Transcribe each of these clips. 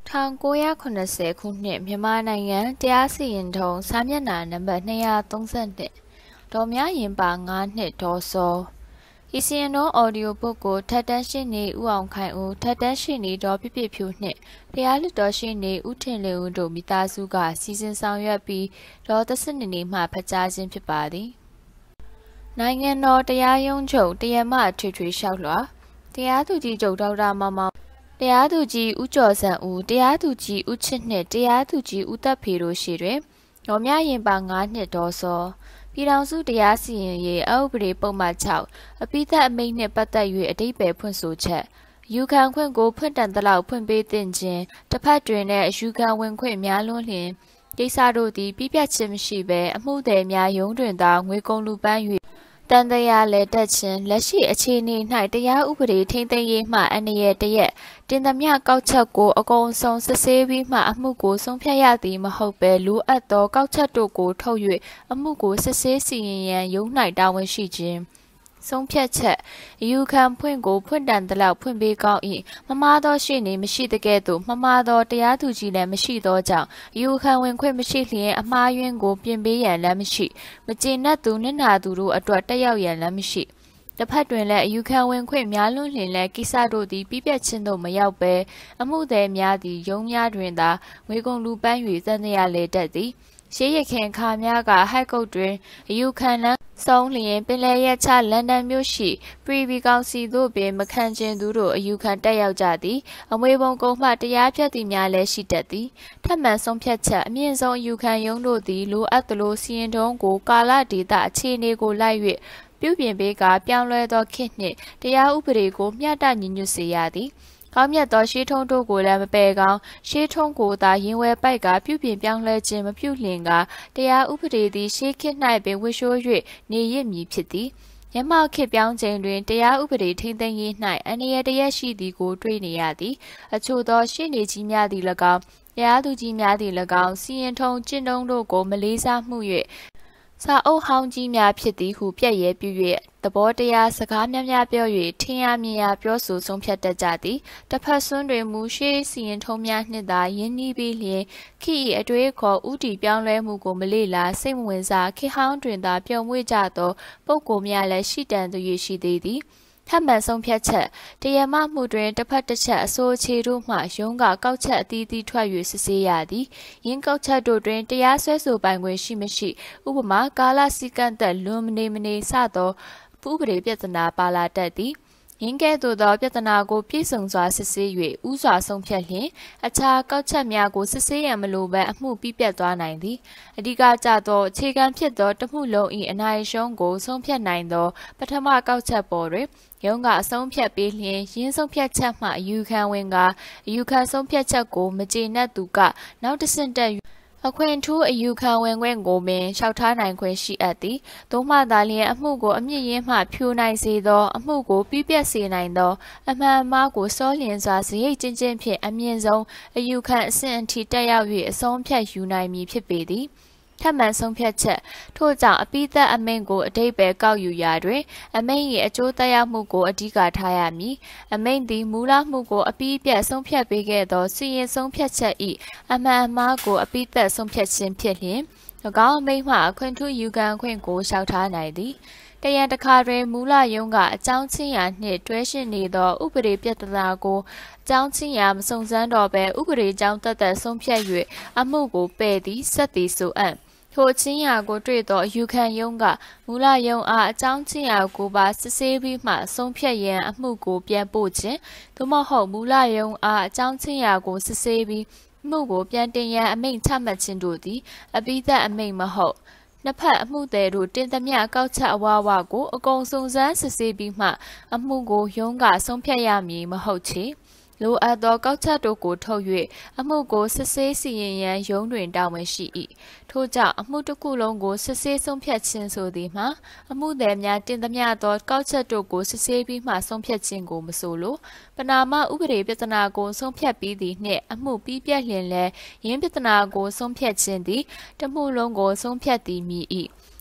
1980ခုနှစ်မြန်မာနိုင်ငံတရားစီရင်ထုံးစာမျက်နှာနံပါတ်232ဒေါ်မြရင်ပါ9နှစ်ဒေါ်စောဤစီရင်ထုံးအော်ဒီယိုဘုတ်ကိုထပ်တန်းရှင်းနေဦးအောင်ခိုင်ဦးထပ်တန်းရှင်းနေဒေါ်ပြပြဖြူနှင့်တရားလွှတ်တော်ရှင်းနေဦးထင်လင်းဦးတို့မိသားစုကစီစဉ်ဆောင်ရွက်ပြီးဒေါ်သက်စနစ်နေမှဖတ်ကြားခြင်းဖြစ်ပါသည်နိုင်ငံတော်တရားရုံးချုပ်တရားမထွေထွေလျှောက်လွှာတရားသူကြီးချုပ်ဒေါက်တာမောင်မောင်တရားသူကြီးဦးကျော်စံဦးတရားသူကြီးဦးချစ်နှင့်တရားသူကြီးဦးသက်ဖေတို့ရှိတွင်ဒေါ်မြရင်ပါ9နှစ်ဒေါ်စောပြည်ထောင်စုတရားစီရင်ရေးအဥပဒေပုံမှန်6အပိသက်အမိန့်နှင့်ပတ်သက်၍အဓိပ္ပာယ်ဖွင့်ဆိုချက်ယူခံခွင့်ကိုဖွင့်တန်သလောက်ဖွင့်ပေးသင့်ခြင်းတစ်ဖက်တွင်လည်းယူခံဝင်ခွင့်များလွန်းလျင်ကိစ္စတို့သည်ပြည့်ပြတ်ခြင်းမရှိဘဲအမှုသည်များရုံးတွင်သာငွေကုန်လူပန်း၍တန်တရားလဲတက်ခြင်းလက်ရှိအခြေအနေ၌တရားဥပဒေထိန်းသိမ်းရေးမှအန္တရာယ်တရက်တင်သမျှကောက်ချက်ကိုအကုန်ဆုံးစစ်ဆေးပြီးမှအမှုကိုဆုံးဖြတ်ရသည်မဟုတ်ဘဲလိုအပ်သောကောက်ချက်တို့ကိုထုတ်၍အမှုကိုစစ်ဆေးစီရင်ရန်ရုံး၌တာဝန်ရှိခြင်းဆုံးဖြတ်ချက်အယူခံဖွင့်ကိုဖွင့်တန်သလောက်ဖွင့်ပေးကောင်း၏မမှားသောရှေ့နေမရှိတကဲ့သို့မမှားသောတရားသူကြီးလည်းမရှိသောကြောင့်အယူခံဝင်ခွင့်မရှိလျင်အမှားယွင်းကိုပြင်ပေးရန်လည်းမရှိမကျေနပ်သူနစ်နာသူတို့အတွက်တက်ရောက်ရန်လည်းမရှိတစ်ဖက်တွင်လည်းအယူခံဝင်ခွင့်များလွန်းလျင်လည်းကိစ္စတို့သည်ပြည့်ပြတ်ခြင်းသို့မရောက်ဘဲအမှုသည်များသည်ရုံးများတွင်သာငွေကုန်လူပန်း၍တန်တရားလေတက်သည်ရှေးရခင်ခါများကဟိုက်ကုတ်တွင်အယူခံလန်းဆုံးလျင်ပင်လယ်ရက်ချလန်ဒန်မြို့ရှိပရီဗီကောင်စီသို့ပင်မခံကျင်သူတို့အယူခံတက်ရောက်ကြသည်အမွေပုံကုန်းမှတရားဖြတ်သည်များလည်းရှိတတ်သည်ထပ်မံဆုံးဖြတ်ချက်အမြင့်ဆုံးအယူခံရုံးတို့သည်လိုအပ်သလိုစီရင်ထုံးကိုကာလဒေသအခြေအနေကိုလိုက်၍ပြုပြင်ပေးကပြောင်းလဲသောခေတ်နှင့်တရားဥပဒေကိုမျှတညီညွတ်စေရသည်ကောင်းမြတ်သောရှေးထုံးတို့ကိုလည်းမပယ်ကောင်းရှေးထုံးကိုသာရင်ဝယ်ပိုက်ကပြုပြင်ပြောင်းလဲခြင်းမပြုလျင်ကတရားဥပဒေသည်ရှေးခေတ်၌ပင်ဝှရှိုး၍နေရမည်ဖြစ်သည်ရမောက်ခေတ်ပြောင်းချိန်တွင်တရားဥပဒေထိန်းသိမ်းရေး၌အန္တရာယ်တရက်ရှိသည်ကိုတွေ့နေရသည်အချို့သောရှေ့နေကြီးများသည်၎င်းတရားသူကြီးများသည်၎င်းစီရင်ထုံးကျင့်ထုံးတို့ကိုမလေးစားမှု၍စာအုပ်ဟောင်းကြီးများဖြစ်သည်ဟုပြည့်ရဲပြု၍သဘောတရားစကားများများပြော၍ထင်ရမြင်ရပြောဆိုဆုံးဖြတ်တတ်ကြသည်တစ်ဖက်စွန်းတွင်မူရှိစီရင်ထုံးများနှင့်သာယဉ်နီးပြီးလျင်ခေတ်၏အတွေ့အခေါ်ဥတီပြောင်းလဲမှုကိုမလေ့လာစိတ်မဝင်စားခေတ်ဟောင်းတွင်သာပျော်မွေ့ကြသောပုဂ္ဂိုလ်များလည်းရှိတန်သူ၍ရှိသေးသည်ထပ်မံဆုံးဖြတ်ချက်တရားမမှုတွင်တစ်ဖက်တစ်ချက်အစိုးအခြေတို့မှရုံးကကောက်ချက်အသီးသီးထွက်၍စစ်ဆေးရသည်ယင်းကောက်ချက်တို့တွင်တရားစွဲဆိုပိုင်ခွင့်ရှိမရှိဥပမာကာလစည်းကမ်းသက်လွန်မနေစသောဥပဒေပြဿနာပါလာတတ်သည်ယင်းကဲ့သို့သောပြဿနာကိုပြည့်စုံစွာစစ်ဆေး၍ဥစွာဆုံးဖြတ်လျင်အခြားကောက်ချက်များကိုစစ်ဆေးရန်မလိုဘဲအမှုပြီးပြတ်သွားနိုင်သည်အဓိကကျသောအခြေခံဖြစ်သောတမှုလုံး၏အနိုင်ရှုံးကိုဆုံးဖြတ်နိုင်သောပထမကောက်ချက်ပေါ်တွင်ရုံးကအဆုံးဖြတ်ပေးလျင်ရင်းဆုံးဖြတ်ချက်မှအယူခံဝင်ကအယူခံဆုံးဖြတ်ချက်ကိုမကျေနပ်သူကနောက်တစ်ဆင့်တက်အခွင့်ထူးအယူခံဝင်ခွင့်ကိုပင်လျှောက်ထားနိုင်ခွင့်ရှိအပ်သည်သို့မှသာလျှင်အမှုကိုအမြင့်ရင်းမှဖြိုနိုင်စေသောအမှုကိုပြီးပြတ်စေနိုင်သောအမှန်အမှားကိုစောလျင်စွာစရိတ်ကျဉ်းဖြင့်အမြင့်ဆုံးအယူခံအဆင့်အထိတက်ရောက်၍အဆုံးဖြတ်ယူနိုင်မည်ဖြစ်ပေသည်ထပ်မံဆုံးဖြတ်ချက်ထို့ကြောင့်အပိသက်အမိန့်ကိုအဓိပ္ပာယ်ကောက်ယူရာတွင်အမိန့်၏အကျိုးသက်ရောက်မှုကိုအဓိကထားရမည်အမိန့်သည်မူလမှုကိုအပြီးပြတ်ဆုံးဖြတ်ပေးခဲ့သောစီရင်ဆုံးဖြတ်ချက်၏အမှန်အမှားကိုအပိသက်ဆုံးဖြတ်ခြင်းဖြစ်လျင်၎င်းအမိန့်မှအခွင့်ထူးယူခံခွင့်ကိုလျှောက်ထားနိုင်သည်တရံတစ်ခါတွင်မူလရုံးကအကြောင်းချင်းရာနှင့်တွဲရှိနေသောဥပဒေပြဿနာကိုအကြောင်းချင်းရာမစုံစမ်းတော့ဘဲဥပဒေကြောင်းသက်သက်ဆုံးဖြတ်၍အမှုကိုပယ်သည်ဆက်သည်ဆိုအပ်ထိုချင်းရာကိုတွေ့သောအယူခံရုံးကမူလရုံးအားအကြောင်းချင်းရာကိုပါစစ်ဆေးပြီးမှဆုံးဖြတ်ရန်အမှုကိုပြန်ပို့ခြင်းသို့မဟုတ်မူလရုံးအားအကြောင်းချင်းရာကိုစစ်ဆေးပြီးမှုကိုပြန်တင်ရန်အမိန့်ချမှတ်ခြင်းတို့သည်အပိသက်အမိန့်မဟုတ်နှစ်ဖက်အမှုသည်တို့တင်သမျှကောက်ချက်အဝဝကိုအကုန်စုံစမ်းစစ်ဆေးပြီးမှအမှုကိုရုံးကဆုံးဖြတ်ရမည်မဟုတ်ချေလိုအပ်သောကောက်ချက်တို့ကိုထုတ်၍အမှုကိုစစ်ဆေးစီရင်ရန်ရုံးတွင်တာဝန်ရှိ၏ထို့ကြောင့်အမှုတစ်ခုလုံးကိုစစ်ဆေးဆုံးဖြတ်ခြင်းဆိုသည်မှာအမှုသည်များတင်သမျှသောကောက်ချက်တို့ကိုစစ်ဆေးပြီးမှဆုံးဖြတ်ခြင်းကိုမဆိုလိုပဏာမဥပဒေပြဿနာကိုဆုံးဖြတ်ပြီးသည်နှင့်အမှုပြီးပြတ်လျင်လည်းယင်းပြဿနာကိုဆုံးဖြတ်ခြင်းသည်တမှုလုံးကိုဆုံးဖြတ်သည်မည်၏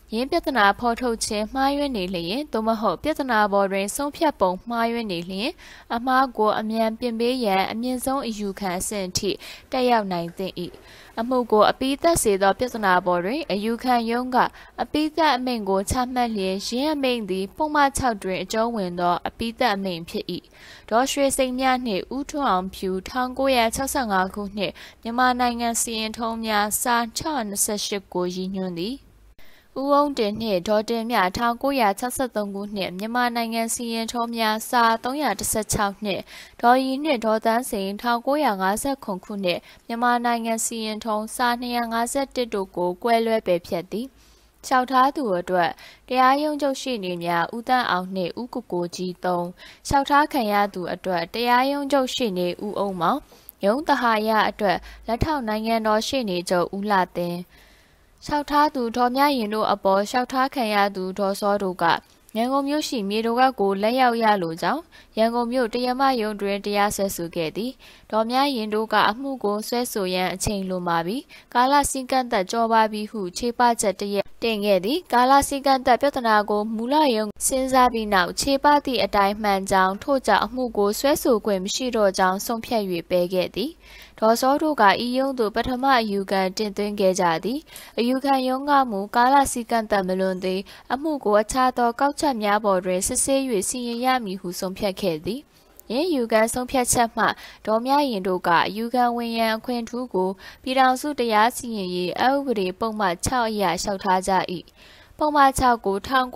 ယင်းပြဿနာဖော်ထုတ်ခြင်းမှားယွင်းနေလျင်သို့မဟုတ်ပြဿနာပေါ်တွင်ဆုံးဖြတ်ပုံမှားယွင်းနေလျင်အမှားကိုအမြန်ပြင်ပေးရန်အမြင့်ဆုံးအယူခံအဆင့်ထိတက်ရောက်နိုင်သင့်၏အမှုကိုအပိသက်စေသောပြဿနာပေါ်တွင်အယူခံရုံးကအပိသက်အမိန့်ကိုချမှတ်လျင်ယင်းအမိန့်သည်ပုံမှန်6တွင်အကျုံးဝင်သောအပိသက်အမိန့်ဖြစ်၏ဒေါ်ရွှေစိန်မြနှင့်ဦးထွန်းအောင်ဖြူ1965ခုနှစ်မြန်မာနိုင်ငံစီရင်ထုံးများစာ628ကိုရည်ညွှန်းသည်ဦးအောင်တင်နှင့်ဒေါ်တင်မြ1963ခုနှစ်မြန်မာနိုင်ငံစီရင်ထုံးများစာ316နှစ်ဒေါ်ရီနှင့်ဒေါ်သန်းစိန်1959ခုနှစ်မြန်မာနိုင်ငံစီရင်ထုံးစာ251တို့ကိုကွဲလွဲပယ်ဖျက်သည်လျှောက်ထားသူအတွက်တရားရုံးချုပ်ရှိနေများဦးတန်းအောင်နှင့်ဦးကိုကိုကြီး3လျှောက်ထားခံရသူအတွက်တရားရုံးချုပ်ရှိနေဦးအောင်မောင်ရုံးတဟာရအတွက်လက်ထောက်နိုင်ငံတော်ရှိနေချုပ်ဦးလှသင်းလျှောက်ထားသူဒေါ်မြရင်တို့အပေါ်လျှောက်ထားခံရသူဒေါ်စောတို့ကရန်ကုန်မြို့ရှိမြေတော်ကကိုလက်ရောက်ရလိုကြောင်းရန်ကုန်မြို့တရားမရုံးတွင်တရားစွဲဆိုခဲ့သည်ဒေါ်မြရင်တို့ကအမှုကိုဆွဲဆိုရန်အချိန်လိုပါပြီကာလစည်းကမ်းသက်ကြောပါပြီဟုခြေပချက်တရက်တင်ခဲ့သည်ကာလစည်းကမ်းသက်ပြဿနာကိုမူလရုံးစဉ်းစားပြီးနောက်ခြေပသည့်အတိုင်းမှန်ကြောင်းထို့ကြောင့်အမှုကိုဆွဲဆိုခွင့်မရှိတော့ကြောင်းဆုံးဖြတ်၍ပယ်ခဲ့သည်ဒေါ်စောတို့ကဤရုံးသို့ပထမအယူခံတင်သွင်းခဲ့ကြသည်အယူခံရုံးကမူကာလစည်းကမ်းသက်မလွန်သည်အမှုကိုအခြားသောကောက်ချက်များပေါ်တွင်စစ်ဆေး၍စီရင်ရမည်ဟုဆုံးဖြတ်ခဲ့သည်ယင်းယူခံဆုံးဖြတ်ချက်မှဒေါ်မြရင်တို့ကယူခံဝင်ရန်အခွင့်ထူးကိုပြည်ထောင်စုတရားစီရင်ရေးအဥပဒေပုံမှန်6အရလျှောက်ထားကြ၏ပုံမှန်6ကို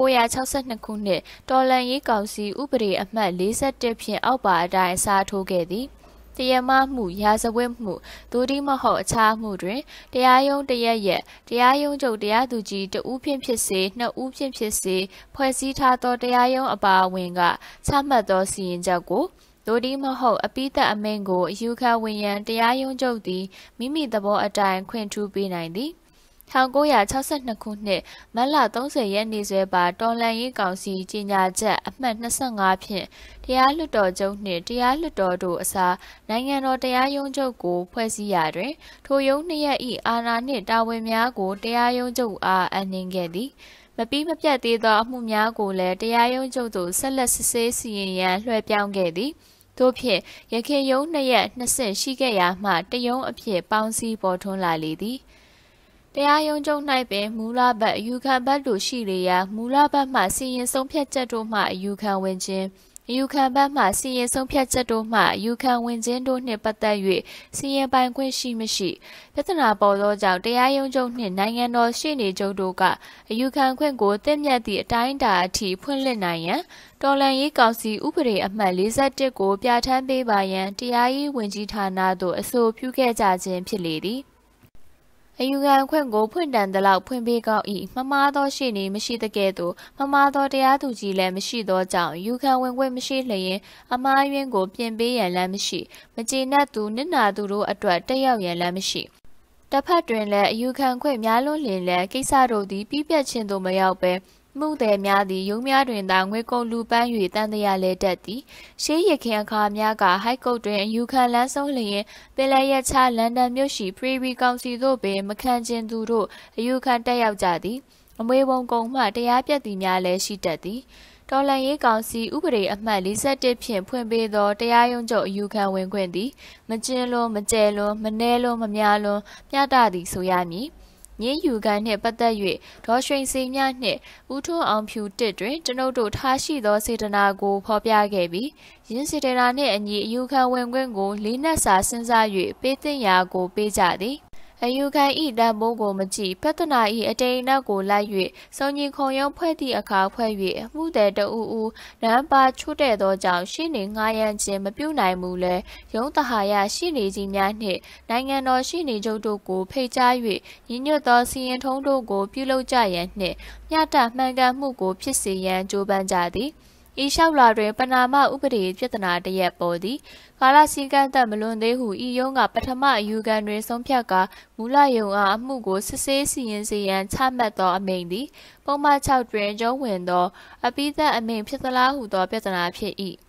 1962ခုနှစ်တော်လှန်ရေးကောင်စီဥပဒေအမှတ်41ဖြင့်အောက်ပါအတိုင်းအစားထိုးခဲ့သည်တရားမမှုရာဇဝတ်မှုသို့ဒီမဟုတ်အခြားမှုတွင်တရားရုံးတရက်ရက်တရားရုံးချုပ်တရားသူကြီးတဦးဖြင့်ဖြစ်စေနှစ်ဦးဖြင့်ဖြစ်စေဖွဲ့စည်းထားသောတရားရုံးအပါအဝင်ကချမှတ်သောစီရင်ချက်ကိုသို့ဒီမဟုတ်အပိသက်အမိန့်ကိုအယူခံဝင်ရန်တရားရုံးချုပ်သည်မိမိသဘောအတိုင်းခွင့်ထူးပေးနိုင်သည်1962ခုနှစ်မတ်လ30ရက်နေ့စွဲပါတော်လှန်ရေးကောင်စီကြီးညာချက်အမှတ်25ဖြင့်တရားလွှတ်တော်ချုပ်နှင့်တရားလွှတ်တော်တို့အစားနိုင်ငံတော်တရားရုံးချုပ်ကိုဖွဲ့စည်းရာတွင်ထိုရုံးနှစ်ရပ်၏အာဏာနှင့်တာဝန်များကိုတရားရုံးချုပ်အားအပ်နှင်းခဲ့သည်မပြီးမပြတ်သေးသောအမှုများကိုလည်းတရားရုံးချုပ်သို့ဆက်လက်စစ်ဆေးစီရင်ရန်လွှဲပြောင်းခဲ့သည်သို့ဖြင့်ရခိုင်ရုံးနှစ်ရပ်နှစ်ဆင့်ရှိခဲ့ရာမှတရုံးအဖြစ်ပေါင်းစည်းပေါ်ထွန်းလာလေသည်တရားရုံးချုပ်၌ပင်မူလဘက်အယူခံဘက်တို့ရှိလေရာမူလဘက်မှစီရင်ဆုံးဖြတ်ချက်တို့မှအယူခံဝင်ခြင်းအယူခံဘက်မှစီရင်ဆုံးဖြတ်ချက်တို့မှအယူခံဝင်ခြင်းတို့နှင့်ပတ်သက်၍စီရင်ပိုင်ခွင့်ရှိမရှိပြဿနာပေါ်သောကြောင့်တရားရုံးချုပ်နှင့်နိုင်ငံတော်ရှေ့နေချုပ်တို့ကအယူခံခွင့်ကိုတင့်မြတ်သည့်အတိုင်းအတာအထိဖွင့်လှစ်နိုင်ရန်တော်လှန်ရေးကောင်စီဥပဒေအမှတ်41ကိုပြဋ္ဌာန်းပေးပါရန်တရားရေးဝန်ကြီးဌာနသို့အဆိုပြုခဲ့ကြခြင်းဖြစ်လေသည်အယူခံခွင့်ကိုဖွင့်တန်သလောက်ဖွင့်ပေးကောင်း၏မမှားသောရှေ့နေမရှိသကဲ့သို့မမှားသောတရားသူကြီးလည်းမရှိသောကြောင့်အယူခံဝင်ခွင့်မရှိလျင်အမှားယွင်းကိုပြင်ပေးရန်လမ်းမရှိမကျေနပ်သူနစ်နာသူတို့အတွက်တက်ရောက်ရန်လမ်းမရှိတစ်ဖက်တွင်လည်းအယူခံခွင့်များလွန်းလျင်လည်းကိစ္စတို့သည်ပြီးပြတ်ခြင်းသို့မရောက်ပဲမှုသည်များသည်ရုံးများတွင်သာငွေကုန်လူပန်း၍တန်တရားလဲတတ်သည်ရှေးရခင်အခါများကဟိုက်ကုတ်တွင်အယူခံလန်းဆုံးလျင်ပင်လယ်ရက်ချလန်ဒန်မြို့ရှိပရီဗီကောင်စီသို့ပင်မခံကျင်သူတို့အယူခံတက်ရောက်ကြသည်အမွေပုံကုံမှတရားပြတ်သည်များလည်းရှိတတ်သည်တော်လှန်ရေးကောင်စီဥပဒေအမှတ်41ဖြင့်ဖွင့်ပေးသောတရားရုံးချုပ်အယူခံဝင်ခွင့်သည်မကျဉ်လွန်မကျဲလွန်မနှဲလွန်မများလွန်မျှတသည်ဆိုရမည်ညင်ယူခံနှင့်ပတ်သက်၍ဒေါ်ရွှေစိန်မြနှင့်ဦးထွန်းအောင်ဖြူတစ်တွင်ကျွန်ုပ်တို့ထားရှိသောစေတနာကိုဖော်ပြခဲ့ပြီးယင်းစေတနာနှင့်အညီအယူခံဝင်ခွင့်ကိုလေးနက်စွာစဉ်းစား၍ပေးသင့်ရာကိုပေးကြသည်အယူခံဤတန်ဖိုးကိုမကြည့်ပြဿနာဤအတိမ်အနက်ကိုလိုက်၍စုံညီခုံရုံးဖွဲ့သည့်အခါဖွဲ့၍အမှုသည်တဦးဦးနန်းပါချွတ်တဲ့သောကြောင့်ရှေ့နေငှားရမ်းခြင်းမပြုနိုင်မူလဲရုံးတဟာရရှေ့နေကြီးများနှင့်နိုင်ငံတော်ရှေ့နေချုပ်တို့ကိုဖိတ်ကြား၍ညီညွတ်သောစီရင်ထုံးတို့ကိုပြုလုပ်ကြရန်နှင့်မျှတမှန်ကန်မှုကိုဖြစ်စေရန်ကြိုးပမ်းကြသည်ဤလျှောက်လာတွင်ပဏာမဥပဒေပြဿနာတရက်ပေါ်သည်ကာလစည်းကမ်းသက်မလွန်သေးဟုဤယုံကပထမအယူခံတွင်ဆုံးဖြတ်ကာမူလယုံအားအမှုကိုစစ်ဆေးစီရင်စေရန်ချမှတ်သောအမိန့်သည်ပုံမှန်6တွင်ကျုံးဝင်သောအပိသက်အမိန့်ဖြစ်သလားဟုသောပြဿနာဖြစ်၏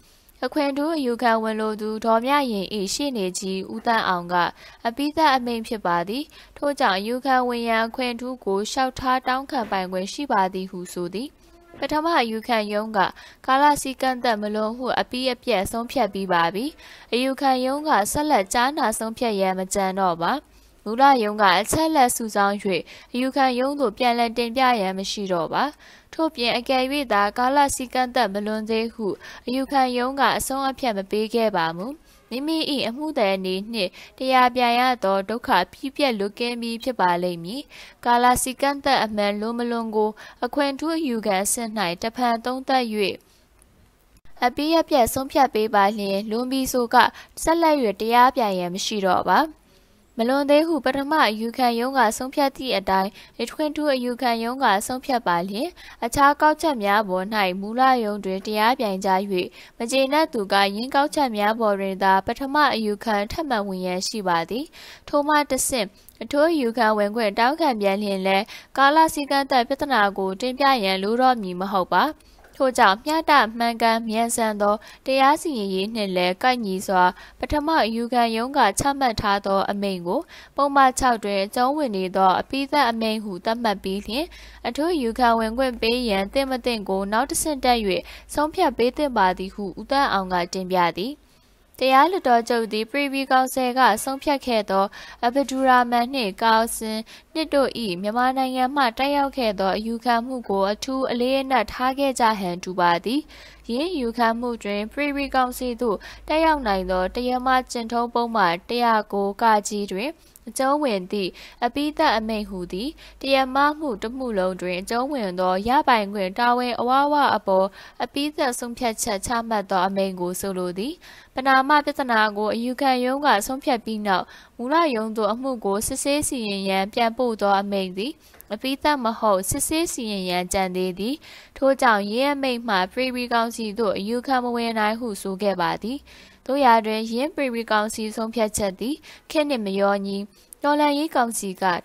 အခွင့်ထူးအယူခံဝင်လိုသူဒေါ်မြရင်၏ရှေ့နေကြီးဦးတန်းအောင်ကအပိသက်အမိန့်ဖြစ်ပါသည်ထို့ကြောင့်အယူခံဝင်ရန်အခွင့်ထူးကိုလျှောက်ထားတောင်းခံပိုင်ခွင့်ရှိပါသည်ဟုဆိုသည်ပထမအယူခံရုံးကကာလစည်းကန့်သက်မလွန်ဟုအပြီးအပြတ်ဆုံးဖြတ်ပြီးပါပြီအယူခံရုံးကဆက်လက်ကြားနာဆုံးဖြတ်ရန်မကြံတော့ပါမူလရုံးကအချက်လက်စုဆောင်း၍အယူခံရုံးသို့ပြန်လည်တင်ပြရန်မရှိတော့ပါထို့ပြင်အကယ်၍သာကာလစည်းကန့်သက်မလွန်သေးဟုအယူခံရုံးကအဆုံးအဖြတ်မပေးခဲ့ပါမူမိမိ၏အမှုသည်အနေနှင့်တရားပြန်ရသောဒုက္ခပြည့်ပြည့်လွတ်ကင်းပြီးဖြစ်ပါလိမ့်မည်ကာလစည်းကန့်သက်အမှန်လွန်မလွန်ကိုအခွင့်ထူးအယူခံအဆင့်၌တဖန်သုံးသပ်၍အပြီးအပြတ်ဆုံးဖြတ်ပေးပါလျင်လွန်ပြီးဆိုကဆက်လက်၍တရားပြန်ရန်မရှိတော့ပါမလွန်သေးဟုပထမအယူခံရုံးကဆုံးဖြတ်သည့်အတိုင်းအခွင့်ထူးအယူခံရုံးကဆုံးဖြတ်ပါလျင်အခြားကောက်ချက်များပေါ်၌မူလရုံးတွင်တရားပြန်ကြား၍မကျေနပ်သူကရင်းကောက်ချက်များပေါ်တွင်သာပထမအယူခံထပ်မံဝင်ရန်ရှိပါသည်ထို့မှတစ်ဆင့်အထူးအယူခံဝင်ခွင့်တောင်းခံပြန်လျင်လည်းကာလစည်းကန့်သက်ပြဿနာကိုတင်ပြရန်လိုတော့မည်မဟုတ်ပါထို့ကြောင့်မျှတမှန်ကန်မြန်ဆန်သောတရားစီရင်ရေးနှင့်လည်းကိုက်ညီစွာပထမအယူခံရုံးကချမှတ်ထားသောအမိန့်ကိုပုံမှန်6တွင်အကျုံးဝင်နေသောအပိသက်အမိန့်ဟုသတ်မှတ်ပြီးလျှင်အထူးအယူခံဝင်ခွင့်ပေးရန်တင့်မတင့်ကိုနောက်တစ်ဆင့်တက်၍ဆုံးဖြတ်ပေးသင့်ပါသည်ဟုဦးတန်းအောင်ကတင်ပြသည်တရားလွှတ်တော်ချုပ်သည်ပရီဗီကောင်ဆယ်ကဆုံးဖြတ်ခဲ့သောအဘဒူရာမန်နှင့်ကာဆင်နှစ်တို့၏မြန်မာနိုင်ငံမှတိုက်ရောက်ခဲ့သောအယူခံမှုကိုအထူးအလေးအနက်ထားခဲ့ကြဟန်တူပါသည်ယင်းအယူခံမှုတွင်ပရီဗီကောင်စီသို့တက်ရောက်နိုင်သောတရားမကျင့်ထုံးပုံမှန်109ကကြီးတွင်အကျုံးဝင်သည့်အပိသက်အမိန့်ဟူသည်တရားမမှုတမှုလုံးတွင်အကျုံးဝင်သောရပိုင်ခွင့်တာဝန်အဝဝအပေါ်အပိသက်ဆုံးဖြတ်ချက်ချမှတ်သောအမိန့်ကိုဆိုလိုသည်ပဏာမပြဿနာကိုအယူခံရုံးကဆုံးဖြတ်ပြီးနောက်မူလရုံးသို့အမှုကိုစစ်ဆေးစီရင်ရန်ပြန်ပို့သောအမိန့်သည်အပိသက်မဟုတ်စစ်ဆေးစီရင်ရန်ကြံသေးသည်ထို့ကြောင့်ရင်းအမိန့်မှပရီဗီကောင်စီသို့အယူခံမဝင်နိုင်ဟုဆိုခဲ့ပါသည်တို့ရာတွင်ယင်းပရီဗီကောင်စီဆုံးဖြတ်ချက်သည်ခေတ်နှင့်မရောညီတော်လှန်ရေးကောင်စီက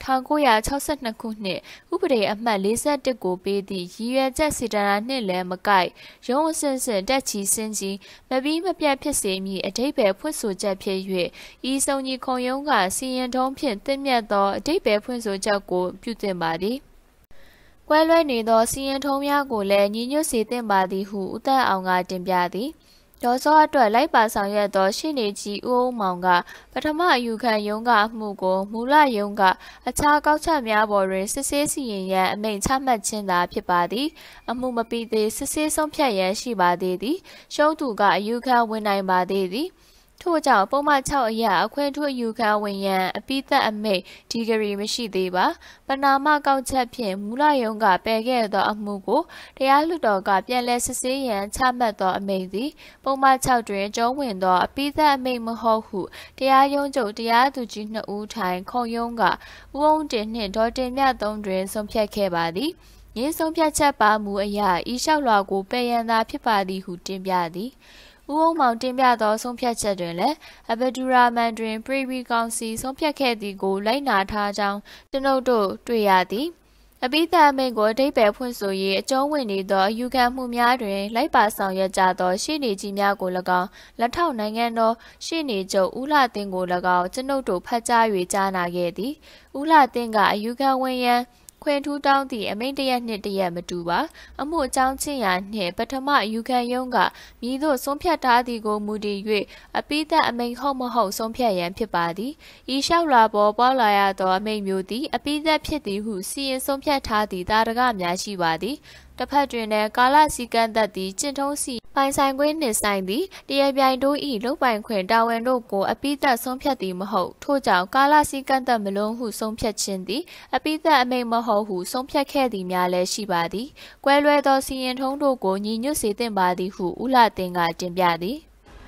1962ခုနှစ်ဥပဒေအမှတ်41ကိုပေးသည့်ရည်ရွယ်ချက်စီတနာနှင့်လည်းမကိုက်ရုံးအဆင့်ဆင့်တက်ချီစင်းကြီးမပြီးမပြတ်ဖြစ်စေမည်အဓိပ္ပာယ်ဖွင့်ဆိုချက်ဖြစ်၍ဤစုံညီခုံရုံးကစီရင်ထုံးဖြင့်တင့်မြတ်သောအဓိပ္ပာယ်ဖွင့်ဆိုချက်ကိုပြုသင့်ပါသည်ကွဲလွဲနေသောစီရင်ထုံးများကိုလည်းညီညွတ်စေသင့်ပါသည်ဟုဦးတန်းအောင်ကတင်ပြသည်ဒေါ်စောအတွက်လိုက်ပါဆောင်ရွက်သောရှေ့နေကြီးဦးအောင်မောင်ကပထမအယူခံရုံးကအမှုကိုမူလရုံးကအခြားကောက်ချက်များပေါ်တွင်စစ်ဆေးစီရင်ရန်အမိန့်ချမှတ်ခြင်းသာဖြစ်ပါသည်အမှုမပြီးသေးစစ်ဆေးဆုံးဖြတ်ရန်ရှိပါသေးသည်ရှုံးသူကအယူခံဝင်နိုင်ပါသေးသည်ထို့ကြောင့်ပုံမှန်6အရာအခွင့်ထူးအယူခံဝင်ရန်အပိသက်အမိန့်ဒီဂရီမရှိသေးပါပဏာမကောက်ချက်ဖြင့်မူလရုံးကပယ်ခဲ့သောအမှုကိုတရားလွှတ်တော်ကပြန်လည်စစ်ဆေးရန်ချမှတ်သောအမိန့်သည်ပုံမှန်6တွင်ကျုံးဝင်သောအပိသက်အမိန့်မဟုတ်ဟုတရားရုံးချုပ်တရားသူကြီး2ဦးထိုင်ခုံရုံးကဦးအောင်တင်နှင့်ဒေါ်တင်မြတ်3တွင်ဆုံးဖြတ်ခဲ့ပါသည်ယင်းဆုံးဖြတ်ချက်ပါမူအရာဤလျှောက်လွှာကိုပယ်ရန်သာဖြစ်ပါသည်ဟုတင်ပြသည်ဦးအောင်မောင်တင်ပြသောဆုံးဖြတ်ချက်တွင်လည်းအဘဒူရာမန်တွင်ပရီဗီကောင်စီဆုံးဖြတ်ခဲ့သည်ကိုလိုက်နာထားကြောင်းကျွန်ုပ်တို့တွေ့ရသည်အပိသက်အမိန့်ကိုအဓိပ္ပာယ်ဖွင့်ဆို၍အကျုံးဝင်နေသောအယူခံမှုများတွင်လိုက်ပါဆောင်ရွက်ကြသောရှေ့နေကြီးများကို၎င်းလက်ထောက်နိုင်ငံတော်ရှေ့နေချုပ်ဦးလှသိန်းကို၎င်းကျွန်ုပ်တို့ဖတ်ကြား၍ကြားနာခဲ့သည်ဦးလှသိန်းကအယူခံဝင်ရန်ခွင့်ထူးတောင်းသည့်အမိန့်တရက်နှင့်တရက်မတူပါအမှုအကြောင်းချင်းရာနှင့်ပထမအယူခံရုံးကမည်သို့ဆုံးဖြတ်ထားသည်ကိုမူတည်၍အပိသက်အမိန့်ဟုတ်မဟုတ်ဆုံးဖြတ်ရန်ဖြစ်ပါသည်ဤလျှောက်လွှာပေါ်ပေါလာရသောအမိန့်မျိုးသည်အပိသက်ဖြစ်သည်ဟုစီရင်ဆုံးဖြတ်ထားသည့်သာဓကများရှိပါသည်တစ်ဖက်တွင်လည်းကာလစည်းကန့်သက်သည့်ကျင့်ထုံးစီပိုင်ဆိုင်ခွင့်နှင့်ဆိုင်သည့်တရားပြိုင်တို့၏လုပ်ပိုင်ခွင့်တာဝန်တို့ကိုအပိသက်ဆုံးဖြတ်သည်မဟုတ်ထို့ကြောင့်ကာလစည်းကန့်သက်မလွန်ဟုဆုံးဖြတ်ခြင်းသည်အပိသက်အမိန့်မဟုတ်ဟုဆုံးဖြတ်ခဲ့သည်များလည်းရှိပါသည်ကွဲလွဲသောစီရင်ထုံးတို့ကိုညီညွတ်စေသင့်ပါသည်ဟုဦးလှသိန်းကတင်ပြသည်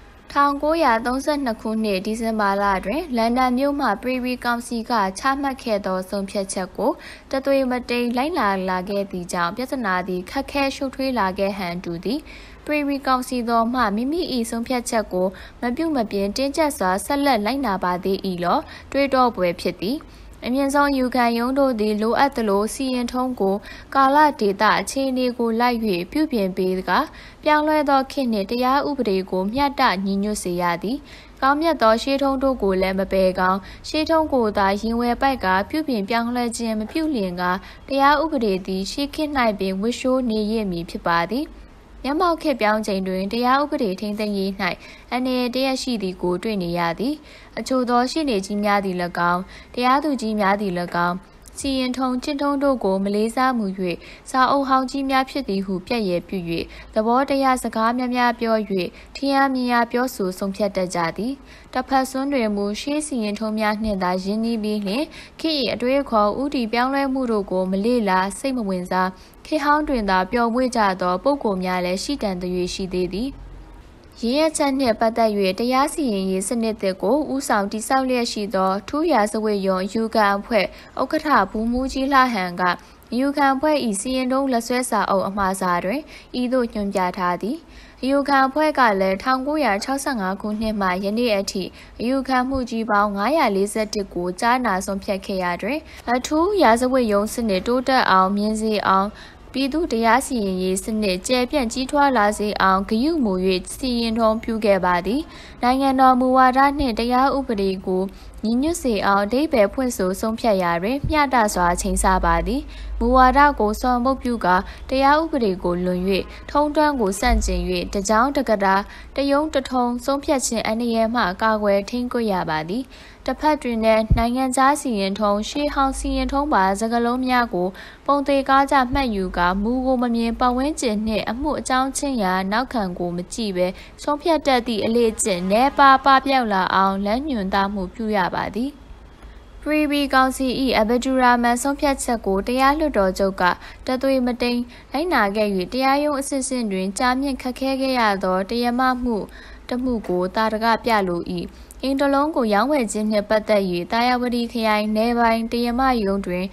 1932ခုနှစ်ဒီဇင်ဘာလတွင်လန်ဒန်မြို့မှပရီဗီကောင်စီကချမှတ်ခဲ့သောဆုံးဖြတ်ချက်ကိုတသွေမတိမ်လိုက်လာခဲ့သည့်ကြောင့်ပြဿနာသည်ခက်ခဲရှုပ်ထွေးလာခဲ့ဟန်တူသည်ပရီဗီကောင်စီတော်မှမိမိ၏ဆုံးဖြတ်ချက်ကိုမပြုတ်မပြင်းတင်းကျပ်စွာဆက်လက်လိုက်နာပါသေး၏လောတွေးတောပွဲဖြစ်သည်အမြင့်ဆုံးယူခံရုံးတို့သည်လိုအပ်သလိုစီရင်ထုံးကိုကာလဒေသအခြေအနေကိုလိုက်၍ပြုပြင်ပေးကပြောင်းလဲသောခေတ်နှင့်တရားဥပဒေကိုမျှတညီညွတ်စေရသည်ကောင်းမြတ်သောရှေးထုံးတို့ကိုလည်းမပယ်ကောင်းရှေးထုံးကိုသာရင်ဝယ်ပိုက်ကပြုပြင်ပြောင်းလဲခြင်းမပြုလျင်ကတရားဥပဒေသည်ရှေးခေတ်၌ပင်ဝှရှိုးနေရမည်ဖြစ်ပါသည်မျက်မှောက်ခေတ်ပြောင်းချိန်တွင်တရားဥပဒေထိန်းသိမ်းရေး၌အနေတရရှိသည်ကိုတွေ့နေရသည်အချို့သောရှေ့နေကြီးများသည်၎င်းတရားသူကြီးများသည်၎င်းစီရင်ထုံကျင့်ထုံးတို့ကိုမလေးစားမှု၍စာအုပ်ဟောင်းကြီးများဖြစ်သည်ဟုပြည့်ရပြု၍သဘောတရားစကားများများပြော၍ထင်ရမြင်ရပြောဆိုဆုံးဖြတ်တတ်ကြသည်တစ်ဖက်စွန်းတွင်မူရှေးစီရင်ထုံးများနှင့်သာယဉ်နီးပြီးလျှင်ခေတ်၏အတွေ့အခေါ်ဥတီပြောင်းလဲမှုတို့ကိုမလေ့လာစိတ်မဝင်စားခေတ်ဟောင်းတွင်သာပျော်မွေ့ကြသောပုဂ္ဂိုလ်များလည်းရှိတန်သည်ရှိသေးသည်ရင်းရချက်နှင့်ပတ်သက်၍တရားစီရင်ရေးစနစ်တစ်ကိုဦးဆောင်တည်ဆောက်လျက်ရှိသောထူးရာဇဝတ်ရုံယူကန်အဖွဲ့ဥက္ကဋ္ဌဘူမူကြီးလှဟန်ကယူကန်အဖွဲ့၏စီရင်ထုံးလက်ဆွဲစာအုပ်အမှားစာတွင်ဤသို့ညွှန်ပြထားသည်ယူကန်အဖွဲ့ကလည်း1965ခုနှစ်မှယနေ့အထိယူကန်မှုကြီးပေါင်း941ကိုကြားနာဆုံးဖြတ်ခဲ့ရတွင်အထူးရာဇဝတ်ရုံစနစ်တိုးတက်အောင်မြင်စေအောင်ပြည်သူတရားစီရင်ရေးစနစ်ကျယ်ပြန့်ကြီးထွားလာစေအောင်ဂရုမူ၍စီရင်ထုံးပြုခဲ့ပါသည်နိုင်ငံတော်မူဝါဒနှင့်တရားဥပဒေကိုညီညွတ်စေအောင်အဓိပ္ပာယ်ဖွင့်ဆိုဆုံးဖြတ်ရာတွင်မျှတစွာချိန်ဆပါသည်မူဝါဒကိုစောင့်မုတ်ပြုကာတရားဥပဒေကိုလွန်၍ထုံးတမ်းကိုစန့်ကျင်၍တကြောင်တကတာတယုံတထုံဆုံးဖြတ်ခြင်းအန္တရာယ်မှကာကွယ်ထိန်းကွပ်ရပါသည်တစ်ဖက်တွင်လည်းနိုင်ငံခြားစီရင်ထုံးရှေးဟောင်းစီရင်ထုံးပါစကားလုံးများကိုပုံသေးကားကြမှတ်ယူကာမူကိုမမြင်ပတ်ဝန်းကျင်နှင့်အမှုအကြောင်းချင်းရာနောက်ခံကိုမကြည့်ပဲဆုံးဖြတ်တတ်သည့်အလေ့ကျင့်နဲပါပပြောက်လာအောင်လမ်းညွှန်သားမှုပြုရပါသည်ပရီဘီကောင်စီ၏အဘဒူရာမန်ဆုံးဖြတ်ချက်ကိုတရားလွှတ်တော်ချုပ်ကတသွေမတိန်လိုက်နာခဲ့၍တရားရုံးအစစ်အစစ်တွင်ကြာမြင့်ခက်ခဲခဲ့ရသောတရားမမှုတမှုကိုတာရကပြလို၏အင်တလုံးကိုရောင်းဝယ်ခြင်းနှင့်ပတ်သက်၍တာယာဝတီခရိုင်နယ်ပိုင်းတရားမရုံးတွင်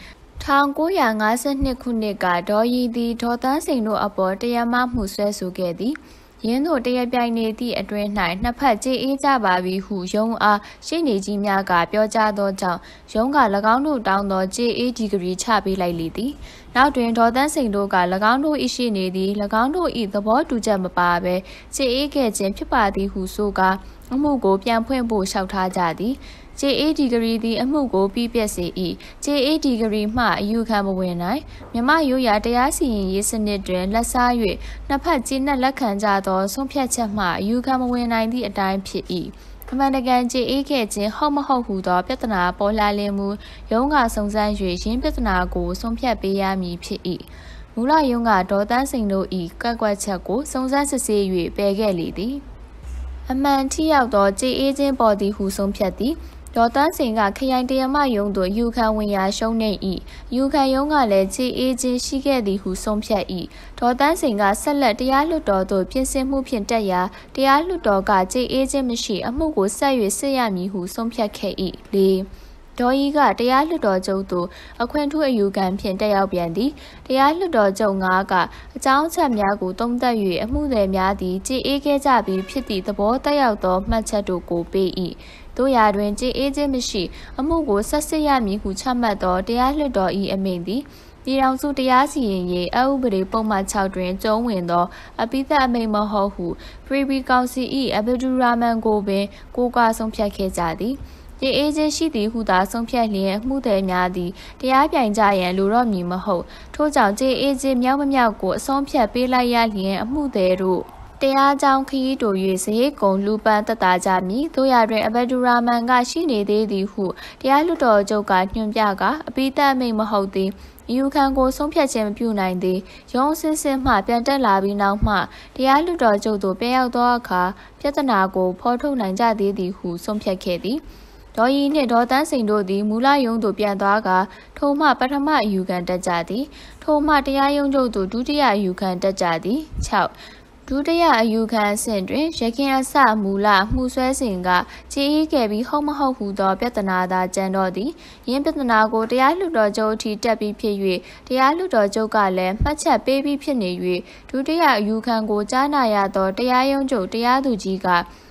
1952ခုနှစ်ကဒေါ်ရီသည်ဒေါ်သန်းစိန်တို့အပေါ်တရားမမှုဆွဲဆိုခဲ့သည်ရင်းတို့တရားပြိုင်နေသည့်အတွင်း၌နှစ်ဖက်ကြေးအေးကြပါပြီဟုရုံးအားရှေ့နေကြီးများကပြောကြားသောကြောင့်ရုံးက၎င်းတို့တောင်းသောကြေးအေးဒီဂရီချပေးလိုက်လေသည်နောက်တွင်ဒေါ်သန်းစိန်တို့က၎င်းတို့၏ရှေ့နေသည်၎င်းတို့၏သဘောတူချက်မပါဘဲကြေးအေးခဲ့ခြင်းဖြစ်ပါသည်ဟုဆိုကာအမှုကိုပြန်ဖွင့်ဖို့လျှောက်ထားကြသည်JA ဒီဂရီသည်အမှုကိုပြီးပြည့်စေ၏ JA ဒီဂရီမှအယူခံမဝင်နိုင်မြမရိုးရာတရားစီရင်ရေးစနစ်တွင်လက်စား၍နှစ်ဖက်ကျေနပ်လက်ခံကြသောဆုံးဖြတ်ချက်မှအယူခံမဝင်နိုင်သည့်အတိုင်းဖြစ်၏အမှန်တကယ် JA ခဲ့ခြင်းဟုတ်မဟုတ်ဟုသောပြဿနာပေါ်လာလင်မူရုံးကစုံစမ်း၍ရင်းပြဿနာကိုဆုံးဖြတ်ပေးရမည်ဖြစ်၏မူလရုံးကဒေါ်သန်းစိန်တို့၏ကန့်ကွက်ချက်ကိုစုံစမ်းစစ်ဆေး၍ပယ်ခဲ့လေသည်အမှန်ထိရောက်သောJAခြင်းပေါ်သည်ဟုဆုံးဖြတ်သည်ဒေါ်သန်းစိန်ကခရိုင်တရားမရုံးသို့ယူခံဝင်ရာရှုံးနေ၏ယူခံရုံးကလည်းကြေးအေးခြင်းရှိခဲ့သည်ဟုဆုံးဖြတ်၏ဒေါ်သန်းစိန်ကဆက်လက်တရားလွှတ်တော်သို့ပြင်ဆင်မှုဖြင့်တက်ရာတရားလွှတ်တော်ကကြေးအေးခြင်းမရှိအမှုကိုဆက်၍စစ်ရမည်ဟုဆုံးဖြတ်ခဲ့၏၄ဒေါ်ဤကတရားလွှတ်တော်ချုပ်သို့အခွင့်ထူးအယူခံဖြင့်တက်ရောက်ပြန်သည်တရားလွှတ်တော်ချုပ်9ကအကြောင်းအချက်များကိုသုံးသပ်၍အမှုသည်များသည်ကြေးအေးခဲ့ကြပြီးဖြစ်သည့်သဘောတက်ရောက်သောမှတ်ချက်တို့ကိုပေး၏တို့ရာတွင်ကြေးအေးခြင်းမရှိအမှုကိုဆက်စစ်ရမည်ဟုချမှတ်သောတရားလွှတ်တော်၏အမိန့်သည်ပြည်ထောင်စုတရားစီရင်ရေးအဥပဒေပုံမှန်6တွင်ကျုံးဝင်သောအပိသက်အမိန့်မဟုတ်ဟုပရီဘီကောင်စီ၏အဘဒူရာမန်ကိုပင်ကိုးကားဆုံးဖြတ်ခဲ့ကြသည်ကြေးအေးခြင်းရှိသည်ဟုသာဆုံးဖြတ်လျင်မှုသည်များသည်တရားပြိုင်ကြရန်လိုတော့မည်မဟုတ်ထို့ကြောင့်ကြေးအေးခြင်းမြောက်မမြောက်ကိုအဆုံးဖြတ်ပေးလိုက်ရလျင်အမှုသည်တို့တရားကြောင်းခရီးတို၍ဇေယျကုံလူပန်းသက်သာကြမည်တို့ရတွင်အဘဒူရာမန်ကရှိနေသေးသည်ဟုတရားလွှတ်တော်ချုပ်ကညွှန်ပြကအပိသက်အမိန့်မဟုတ်သည်အယူခံကိုဆုံးဖြတ်ခြင်းမပြုနိုင်သည်ရုံးစစ်စစ်မှပြန်တက်လာပြီးနောက်မှတရားလွှတ်တော်ချုပ်သို့ပြန်ရောက်သောအခါပြဿနာကိုဖော်ထုတ်နိုင်ကြသေးသည်ဟုဆုံးဖြတ်ခဲ့သည်ဒေါ်ရီနှင့်ဒေါ်သန်းစိန်တို့သည်မူလရုံးသို့ပြန်သွားကထိုမှပထမအယူခံတက်ကြသည်ထိုမှတရားရုံးချုပ်သို့ဒုတိယအယူခံတက်ကြသည်6ဒုတိယအယူခံအဆင့်တွင်ရခင်အစမူလမှုဆွဲစဉ်ကကြေးအေးခဲ့ပြီးဟုတ်မဟုတ်ဟုသောပြဿနာသာကျန်တော့သည်ယင်းပြဿနာကိုတရားလွှတ်တော်ချုပ်အထိတက်ပြီးဖြစ်၍တရားလွှတ်တော်ချုပ်ကလည်းမှတ်ချက်ပေးပြီးဖြစ်နေ၍ဒုတိယအယူခံကိုကြားနာရသောတရားရုံးချုပ်တရားသူကြီးက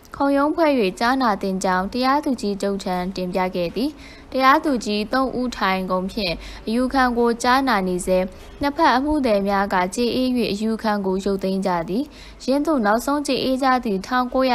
ခုံရုံးဖွဲ့၍ကြားနာတင်ကြောင်းတရားသူကြီးချုပ်ထံတင်ပြခဲ့သည်တရားသူကြီး3ဦးထိုင်ကုန်ဖြင့်အယူခံကိုကြားနာနေစေနှစ်ဖက်အမှုသည်များကကြေးအေး၍အယူခံကိုရုပ်သိမ်းကြသည်ရင်းသို့နောက်ဆုံးကြေးအေးကြသည့်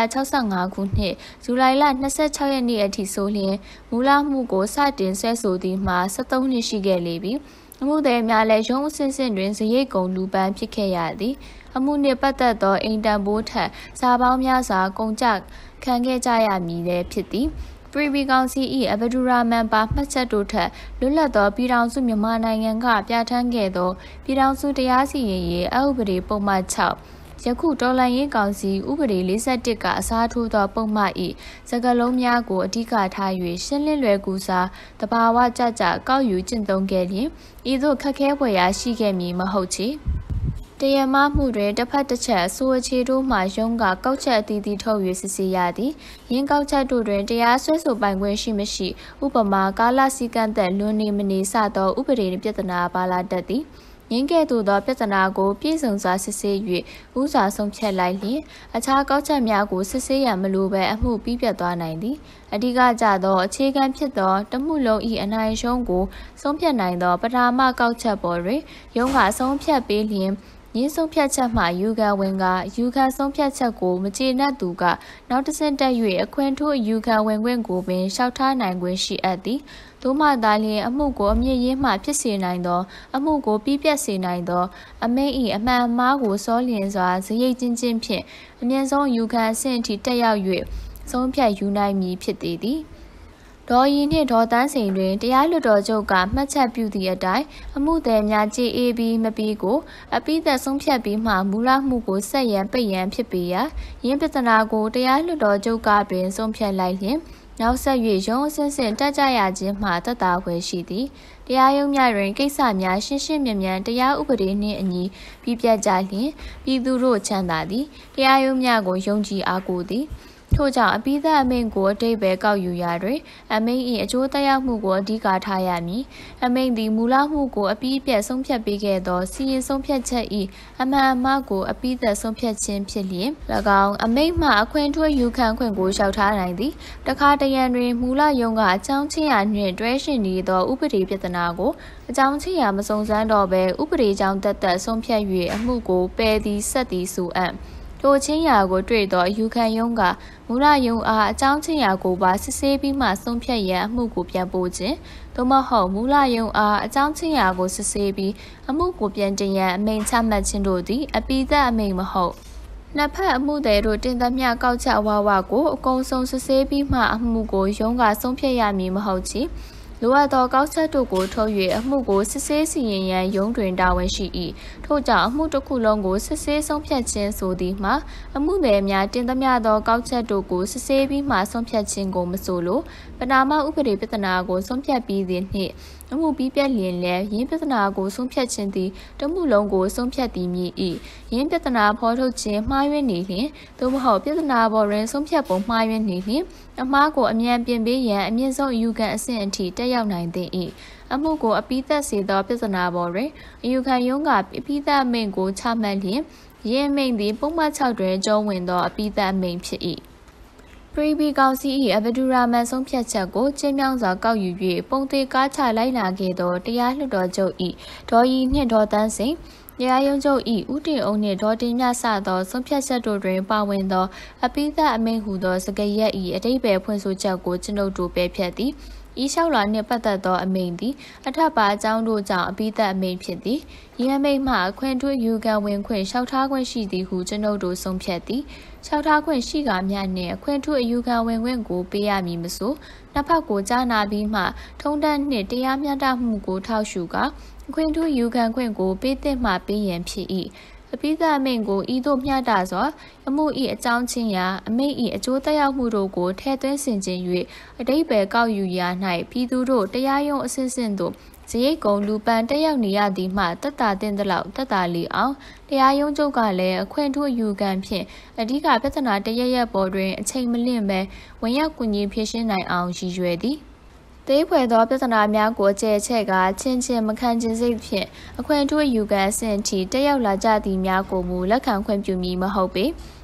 1965ခုနှစ်ဇူလိုင်လ26ရက်နေ့အထိဆိုလျှင်မူလမှုကိုစတင်ဆွဲဆိုသည်မှာ73နှစ်ရှိခဲ့လေပြီအမှုသည်များလည်းရုံးအဆင့်ဆင့်တွင်စရိတ်ကုန်လူပန်းဖြစ်ခဲ့ရသည်အမှုနှင့်ပတ်သက်သောအိမ်တန်ဘိုးထက်စာပေါင်းများစွာကုန်ကျခံခဲ့ကြရမည်လည်းဖြစ်သည်ပရီဗီကောင်စီ၏အဘဒူရာမန်ပါမှတ်ချက်တို့ထက်လွတ်လပ်သောပြည်ထောင်စုမြန်မာနိုင်ငံကပြဋ္ဌာန်းခဲ့သောပြည်ထောင်စုတရားစီရင်ရေးအဥပဒေပုံမှန်6ယခုတော်လှန်ရေးကောင်စီဥပဒေ41ကအစားထိုးသောပုံမှန်၏စကားလုံးများကိုအဓိကထား၍ရှင်းလင်းလွယ်ကူစွာတဘာဝကြကြကောက်ယူကျင့်သုံးခဲ့လျင်ဤသို့ခက်ခဲဖွယ်ရာရှိခဲ့မည်မဟုတ်ချေတရားမမှုတွင်တစ်ဖက်တစ်ချက်အစိုးအခြေတို့မှရုံးကကောက်ချက်အသီးသီးထုတ်၍စစ်ဆေးရသည်ရင်းကောက်ချက်တို့တွင်တရားစွဲဆိုပိုင်ခွင့်ရှိမရှိဥပမာကာလစည်းကမ်းသက်လွန်နေမနေစသောဥပဒေပြဿနာပါလာတတ်သည်ရင်းကဲ့သို့သောပြဿနာကိုပြည့်စုံစွာစစ်ဆေး၍ဥစွာဆုံးဖြတ်လိုက်လျင်အခြားကောက်ချက်များကိုစစ်ဆေးရန်မလိုဘဲအမှုပြီးပြတ်သွားနိုင်သည်အဓိကကျသောအခြေခံဖြစ်သောတမှုလုံး၏အနိုင်ရှုံးကိုဆုံးဖြတ်နိုင်သောပထမကောက်ချက်ပေါ်တွင်ရုံးကဆုံးဖြတ်ပေးလျင်ရင်းဆုံးဖြတ်ချက်မှယူခံဝင်ကယူခံဆုံးဖြတ်ချက်ကိုမကျေနပ်သူကနောက်တစ်ဆင့်တက်၍အခွင့်ထိုးယူခံဝင်ခွင့်ကိုပင်လျှောက်ထားနိုင်ခွင့်ရှိအပ်သည်သို့မှသာလျှင်အမှုကိုအမြင့်ရင်းမှဖြစ်စေနိုင်သောအမှုကိုပြီးပြတ်စေနိုင်သောအမိန့်၏အမှန်အမှားကိုစောလျင်စွာဇရိတ်ချင်းချင်းဖြင့်အမြင့်ဆုံးယူခံအဆင့်အထိတက်ရောက်၍ဆုံးဖြတ်ယူနိုင်မည်ဖြစ်သည်ဒေါ်ရီနှင့်ဒေါ်တန်းစိန်တွင်တရားလွှတ်တော်ချုပ်ကမှတ်ချက်ပြုသည့်အတိုင်းအမှုသည်များကြေးအေးပြီးမပြီးကိုအပိသက်ဆုံးဖြတ်ပြီးမှမူလမှုကိုဆက်ရန်ပိတ်ရန်ဖြစ်ပေရာရင်းပြဿနာကိုတရားလွှတ်တော်ချုပ်ကပင်ဆုံးဖြတ်လိုက်လျင်နောက်ဆက်၍ရုံးအဆင့်ဆင့်တက်ကြရခြင်းမှသက်သာဖွယ်ရှိသည်တရားရုံးများတွင်ကိစ္စများရှင်းရှင်းမြတ်မြတ်တရားဥပဒေနှင့်အညီပြီးပြတ်ကြလျင်ပြည်သူတို့ချမ်းသာသည်တရားရုံးများကိုယုံကြည်အားကိုးသည်ထို့ကြောင့်အပိသက်အမိန့်ကိုအတိတ်ပဲကောက်ယူရာတွင်အမိန့်၏အကျိုးသက်ရောက်မှုကိုအဓိကထားရမည်အမိန့်သည်မူလမှုကိုအပြီးပြတ်ဆုံးဖြတ်ပေးခဲ့သောစီရင်ဆုံးဖြတ်ချက်၏အမှန်အမှားကိုအပိသက်ဆုံးဖြတ်ခြင်းဖြစ်လျင်၎င်းအမိန့်မှအခွင့်ထွေးယူခံခွင့်ကိုလျှောက်ထားနိုင်သည်တခါတရံတွင်မူလယုံကအကြောင်းချင်းရာနှင့်တွဲရှင်နေသောဥပဒေပြဿနာကိုအကြောင်းချင်းရာမစုံစမ်းတော့ဘဲဥပဒေကြောင့်သက်သက်ဆုံးဖြတ်၍အမှုကိုပယ်သည်ဆက်သည်ဆိုအပ်ထိုချင်းရာကိုတွေ့သောယူခံယုံကမူလယုံအားအကြောင်းချင်းရာကိုပါစစ်ဆေးပြီးမှဆုံးဖြတ်ရန်အမှုကိုပြန်ပို့ခြင်းသို့မဟုတ်မူလယုံအားအကြောင်းချင်းရာကိုစစ်ဆေးပြီးအမှုကိုပြန်တင်ရန်အမိန့်ချမှတ်ခြင်းတို့သည်အပိသက်အမိန့်မဟုတ်နှစ်ဖက်အမှုသည်တို့တင်သမျှကောက်ချက်အဝဝကိုအကုန်စုံစစ်ဆေးပြီးမှအမှုကိုယုံကဆုံးဖြတ်ရမည်မဟုတ်ချေလိုအပ်သောကောက်ချက်တို့ကိုထုတ်၍အမှုကိုစစ်ဆေးစီရင်ရန်ရုံးတွင်တာဝန်ရှိ၏ထို့ကြောင့်အမှုတစ်ခုလုံးကိုစစ်ဆေးဆုံးဖြတ်ခြင်းဆိုသည်မှာအမှုသည်များတင်သမျှသောကောက်ချက်တို့ကိုစစ်ဆေးပြီးမှဆုံးဖြတ်ခြင်းကိုမဆိုလိုပဏာမဥပဒေပြဿနာကိုဆုံးဖြတ်ပြီးသည့်နှင့်အမှုပြီးပြတ်လျင်လည်းရင်းပြဿနာကိုဆုံးဖြတ်ခြင်းသည်တမှုလုံးကိုဆုံးဖြတ်သည်မည်၏ရင်းပြဿနာဖော်ထုတ်ခြင်းမှားယွင်းနေလျင်သို့မဟုတ်ပြဿနာပေါ်တွင်ဆုံးဖြတ်ပုံမှားယွင်းနေလျင်အမှားကိုအမြန်ပြင်ပေးရန်အမြင့်ဆုံးအယူခံအဆင့်အထိတက်ရောက်နိုင်သည်၏အမှုကိုအပိသက်စေသောပြဿနာပေါ်တွင်အယူခံရုံးကအပိသက်အမိန့်ကိုချမှတ်လျင်ရင်းအမိန့်သည်ပုံမှန်6တွင်ကျုံးဝင်သောအပိသက်အမိန့်ဖြစ်၏ပရီဗီကောင်စီ၏အဘဒူရာမန်ဆုံးဖြတ်ချက်ကိုကျင်းမြောင်းစွာကောက်ယူ၍ပုံသေးကားချလိုက်နာခဲ့သောတရားလွှတ်တော်ချုပ်၏ဒေါ်ရီနှင့်ဒေါ်တန်းစိန်တရားရုံးချုပ်၏ဦးတင်အောင်နှင့်ဒေါ်တင်မြစသောဆုံးဖြတ်ချက်တို့တွင်ပါဝင်သောအပိသက်အမိန့်ဟူသောစကားရပ်၏အတိတ်ပဲဖွင့်ဆိုချက်ကိုကျွန်ုပ်တို့ပယ်ဖြတ်သည်ဤလျှောက်လွှာနှင့်ပတ်သက်သောအမိန့်သည်အထက်ပါအကြောင်းတို့ကြောင့်အပိသက်အမိန့်ဖြစ်သည်ဤအမိန့်မှအခွင့်ထွေးယူခံဝင်ခွင့်လျှောက်ထားခွင့်ရှိသည်ဟုကျွန်ုပ်တို့ဆုံးဖြတ်သည်လျှောက်ထားခွင့်ရှိကာမျှနှင့်အခွင့်ထွေးယူခံဝင်ခွင့်ကိုပေးရမည်မဆိုနှစ်ဖက်ကိုကြားနာပြီးမှထုံးတမ်းနှင့်တရားမျှတမှုကိုထောက်ရှုကာအခွင့်ထွေးယူခံခွင့်ကိုပေးသင့်မှပေးရန်ဖြစ်၏အပိသက်အမိန့်ကိုဤသို့မျှတစွာအမှု၏အကြောင်းချင်းရာအမိန့်၏အကျိုးသက်ရောက်မှုတို့ကိုထည့်သွင်းဆင်ခြင်၍အတိတ်ပဲကောက်ယူရာ၌ပြည်သူတို့တရားရုံးအဆင့်ဆင့်သို့ဇရိတ်ကုံလူပန်းတက်ရောက်နေရသည်မှတက်တာတင်သလောက်တက်တာလီအောင်တရားရုံးချုပ်ကလည်းအခွင့်ထိုးယူခံဖြင့်အဓိကပြဿနာတရရက်ပေါ်တွင်အချိန်မလင့်ပဲဝင်ရောက်ကူညီဖြေရှင်းနိုင်အောင်ရည်ရွယ်သည်သေးဖွယ်သောပြဿနာများကိုအကျယ်ချဲ့ကချင်းမခံခြင်းစိတ်ဖြင့်အခွင့်အရေးယူခံအဆင့်ထိတက်ရောက်လာကြသည်များကိုမူလက်ခံခွင့်ပြုမည်မဟုတ်ပေ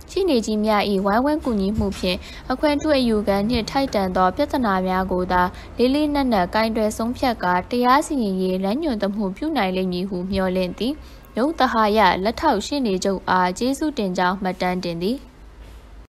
ရှိနေကြီးများ၏ဝိုင်းဝန်းကူညီမှုဖြင့်အခွင့်ထူအယူခံနှင့်ထိုက်တန်သောပြဿနာများကိုသာလေးလေးနက်နက်ကိုင်တွယ်ဆုံးဖြတ်ကာတရားစီရင်ရေးလမ်းညွှန်သမှုပြုနိုင်လိမ့်မည်ဟုမျှော်လင့်သည်ရုပ်သဟာယလက်ထောက်ရှင်းနေချုပ်အားကျေးဇူးတင်ကြောင်းမှတ်တမ်းတင်သည်